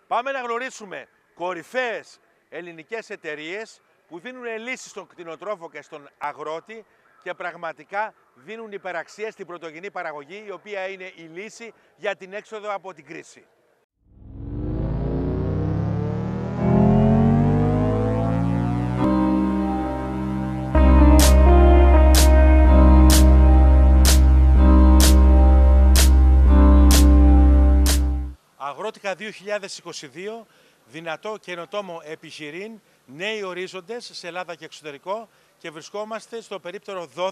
Πάμε να γνωρίσουμε κορυφαίες ελληνικές εταιρείες που δίνουν λύσεις στον κτηνοτρόφο και στον αγρότη και πραγματικά δίνουν υπεραξία στην πρωτογενή παραγωγή, η οποία είναι η λύση για την έξοδο από την κρίση. Αγρότικα 2022, δυνατό καινοτόμο επιχειρήν, νέοι ορίζοντες σε Ελλάδα και εξωτερικό, και βρισκόμαστε στο περίπτερο 12,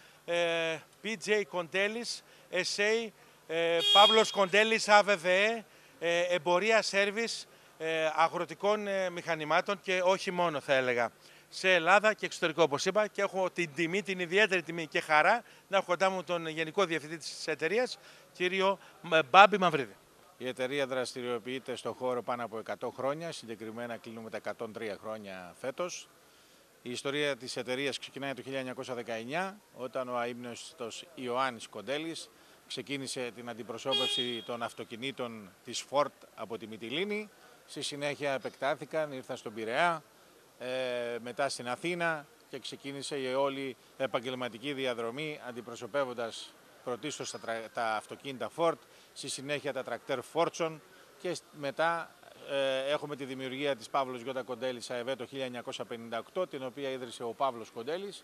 PJ Κοντέλης, SA, Παύλος Κοντέλης, AVVE, εμπορία σέρβις αγροτικών μηχανημάτων και όχι μόνο, θα έλεγα, σε Ελλάδα και εξωτερικό, όπως είπα, και έχω την τιμή, την ιδιαίτερη τιμή και χαρά να έχω κοντά μου τον Γενικό Διευθυντή της εταιρείας, κύριο Μπάμπη Μαυρίδη. Η εταιρεία δραστηριοποιείται στον χώρο πάνω από 100 χρόνια, συγκεκριμένα κλείνουμε τα 103 χρόνια φέτος. Η ιστορία της εταιρείας ξεκινάει το 1919, όταν ο αείμνηστος Ιωάννης Κοντέλης ξεκίνησε την αντιπροσώπευση των αυτοκινήτων της Ford από τη Μυτιλήνη. Στη συνέχεια επεκτάθηκαν, ήρθαν στον Πειραιά, μετά στην Αθήνα και ξεκίνησε η όλη επαγγελματική διαδρομή αντιπροσωπεύοντας πρωτίστως τα αυτοκίνητα Ford, στη συνέχεια τα τρακτέρ Fortune και μετά έχουμε τη δημιουργία της Παύλος Γιώτα Κοντέλης ΑΕΒ το 1958, την οποία ίδρυσε ο Παύλος Κοντέλης,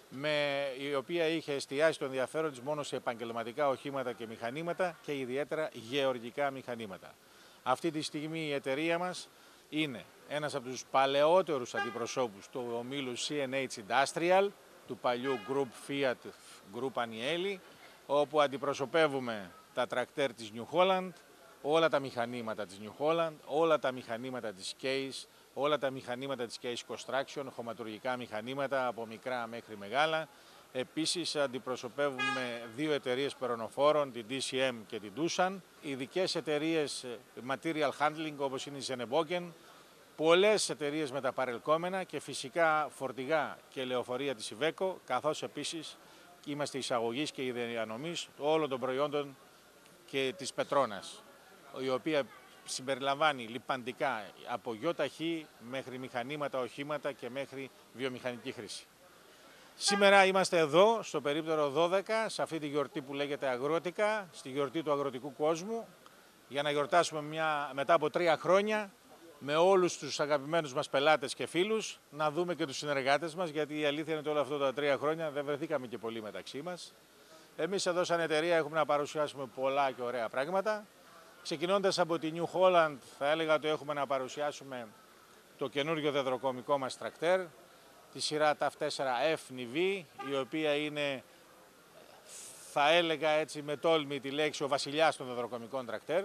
η οποία είχε εστιάσει το ενδιαφέρον της μόνο σε επαγγελματικά οχήματα και μηχανήματα και ιδιαίτερα γεωργικά μηχανήματα. Αυτή τη στιγμή η εταιρεία μας είναι ένας από τους παλαιότερους αντιπροσώπους του ομίλου CNH Industrial, του παλιού Group Fiat Group Anieli, όπου αντιπροσωπεύουμε τα τρακτέρ της New Holland, όλα τα μηχανήματα της New Holland, όλα τα μηχανήματα της Case, όλα τα μηχανήματα της Case Construction, χωματουργικά μηχανήματα από μικρά μέχρι μεγάλα. Επίσης αντιπροσωπεύουμε δύο εταιρείες περονοφόρων, την DCM και την Doosan, ειδικές εταιρείες Material Handling όπως είναι η Zeneboken, πολλές εταιρείες με τα παρελκόμενα και φυσικά φορτηγά και λεωφορεία της Iveco, καθώς επίσης είμαστε εισαγωγής και διανομής όλων των προϊόντων και της Πετρώνας, η οποία συμπεριλαμβάνει λιπαντικά από γιοταχή μέχρι μηχανήματα, οχήματα και μέχρι βιομηχανική χρήση. Σήμερα είμαστε εδώ στο περίπτερο 12, σε αυτή τη γιορτή που λέγεται Αγρότικα, στη γιορτή του αγροτικού κόσμου, για να γιορτάσουμε μετά από 3 χρόνια με όλους τους αγαπημένους μας πελάτες και φίλους, να δούμε και τους συνεργάτες μας, γιατί η αλήθεια είναι ότι όλα αυτά τα 3 χρόνια δεν βρεθήκαμε και πολύ μεταξύ μας. Εμείς εδώ σαν εταιρεία έχουμε να παρουσιάσουμε πολλά και ωραία πράγματα. Ξεκινώντας από τη New Holland, θα έλεγα ότι έχουμε να παρουσιάσουμε το καινούριο δεδροκομικό μας τρακτέρ, τη σειρά TAF 4F NIV, η οποία είναι, θα έλεγα έτσι με τόλμη τη λέξη, ο βασιλιάς των δεδροκομικών τρακτέρ.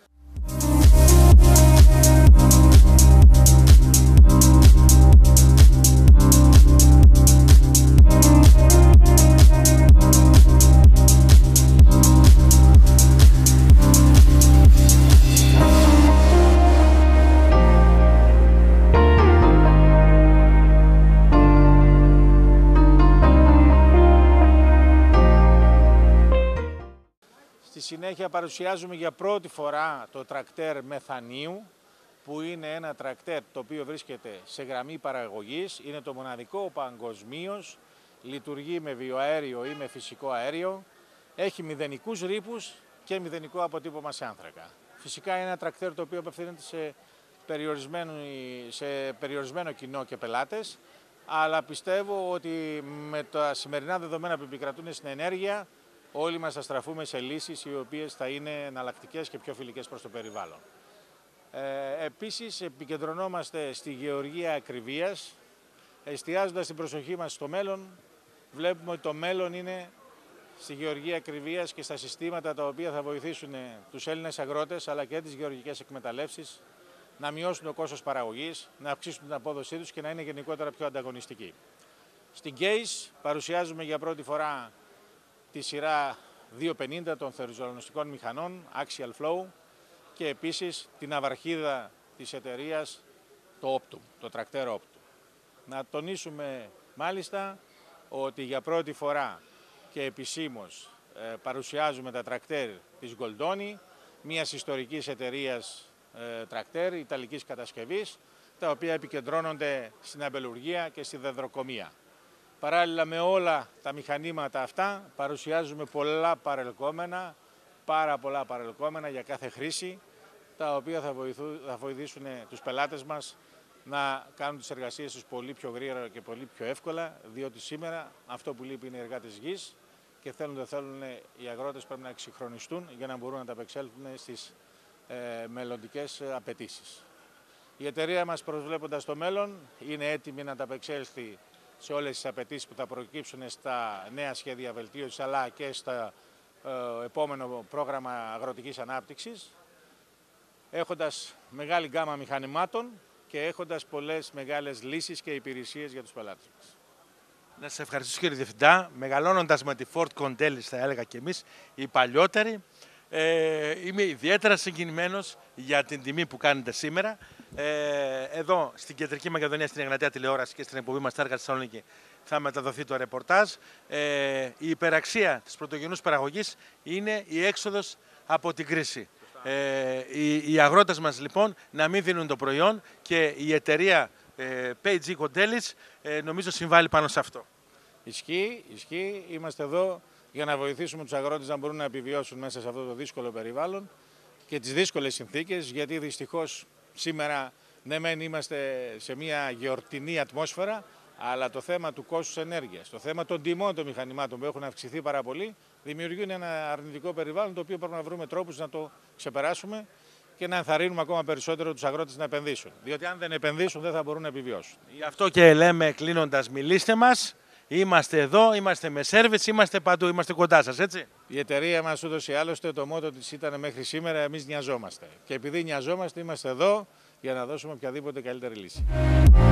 Στη συνέχεια παρουσιάζουμε για πρώτη φορά το τρακτέρ μεθανίου, που είναι ένα τρακτέρ το οποίο βρίσκεται σε γραμμή παραγωγής, είναι το μοναδικό παγκοσμίως, λειτουργεί με βιοαέριο ή με φυσικό αέριο, έχει μηδενικούς ρήπους και μηδενικό αποτύπωμα σε άνθρακα. Φυσικά είναι ένα τρακτέρ το οποίο απευθύνεται σε περιορισμένο κοινό και πελάτες, αλλά πιστεύω ότι με τα σημερινά δεδομένα που επικρατούν στην ενέργεια, όλοι μας θα στραφούμε σε λύσεις οι οποίες θα είναι εναλλακτικές και πιο φιλικές προς το περιβάλλον. Επίσης επικεντρωνόμαστε στη γεωργία ακριβίας, εστιάζοντας την προσοχή μας στο μέλλον. Βλέπουμε ότι το μέλλον είναι στη γεωργία ακριβίας και στα συστήματα τα οποία θα βοηθήσουν τους Έλληνες αγρότες αλλά και τις γεωργικές εκμεταλλεύσεις να μειώσουν το κόστος παραγωγής, να αυξήσουν την απόδοσή τους και να είναι γενικότερα πιο ανταγωνιστικοί. Στην Case παρουσιάζουμε για πρώτη φορά τη σειρά 250 των θερουζολονιστικών μηχανών, Axial Flow, και επίσης την ναυαρχίδα της εταιρείας, το Optum, το τρακτέρ Optum. Να τονίσουμε μάλιστα ότι για πρώτη φορά και επισήμως παρουσιάζουμε τα τρακτέρ της Goldoni, μιας ιστορικής εταιρείας τρακτέρ ιταλικής κατασκευής, τα οποία επικεντρώνονται στην αμπελουργία και στη δεντροκομεία. Παράλληλα με όλα τα μηχανήματα αυτά παρουσιάζουμε πολλά παρελκόμενα, πάρα πολλά παρελκόμενα για κάθε χρήση, τα οποία θα βοηθήσουν τους πελάτες μας να κάνουν τις εργασίες τους πολύ πιο γρήγορα και πολύ πιο εύκολα, διότι σήμερα αυτό που λείπει είναι οι εργάτες γης και δεν θέλουν οι αγρότες πρέπει να εξυγχρονιστούν για να μπορούν να ανταπεξέλθουν στις μελλοντικές απαιτήσεις. Η εταιρεία μας, προσβλέποντας το μέλλον, είναι έτοιμη να ανταπεξέλθει σε όλες τις απαιτήσεις που θα προκύψουν στα νέα σχέδια βελτίωσης αλλά και στο επόμενο πρόγραμμα αγροτικής ανάπτυξης, έχοντας μεγάλη γκάμα μηχανημάτων και έχοντας πολλές μεγάλες λύσεις και υπηρεσίες για τους πελάτες μας. Να σας ευχαριστήσω κύριε Διευθυντά. Μεγαλώνοντας με τη Ford Condellis, θα έλεγα και εμείς, οι παλιότεροι, είμαι ιδιαίτερα συγκινημένος για την τιμή που κάνετε σήμερα. Εδώ στην Κεντρική Μακεδονία, στην Εγνατία Τηλεόραση και στην εκπομπή μας στα έργα της Θεσσαλονίκη θα μεταδοθεί το ρεπορτάζ. Η υπεραξία της πρωτογενούς παραγωγής είναι η έξοδος από την κρίση. Οι αγρότες μας λοιπόν να μην δίνουν το προϊόν και η εταιρεία PG Condellis νομίζω συμβάλλει πάνω σε αυτό. Ισχύει. Είμαστε εδώ για να βοηθήσουμε τους αγρότες να μπορούν να επιβιώσουν μέσα σε αυτό το δύσκολο περιβάλλον και τις δύσκολες συνθήκες, γιατί δυστυχώς σήμερα ναι μεν είμαστε σε μια γιορτινή ατμόσφαιρα, αλλά το θέμα του κόστους ενέργειας, το θέμα των τιμών των μηχανημάτων που έχουν αυξηθεί πάρα πολύ, δημιουργούν ένα αρνητικό περιβάλλον το οποίο πρέπει να βρούμε τρόπους να το ξεπεράσουμε και να ενθαρρύνουμε ακόμα περισσότερο τους αγρότες να επενδύσουν. Διότι αν δεν επενδύσουν δεν θα μπορούν να επιβιώσουν. Γι' αυτό και λέμε κλείνοντας, μιλήστε μας. Είμαστε εδώ, είμαστε με σέρβις, είμαστε παντού, είμαστε κοντά σας, έτσι. Η εταιρεία μας ούτως ή άλλωστε το μότο της ήταν μέχρι σήμερα εμείς νοιαζόμαστε. Και επειδή νοιαζόμαστε είμαστε εδώ για να δώσουμε οποιαδήποτε καλύτερη λύση.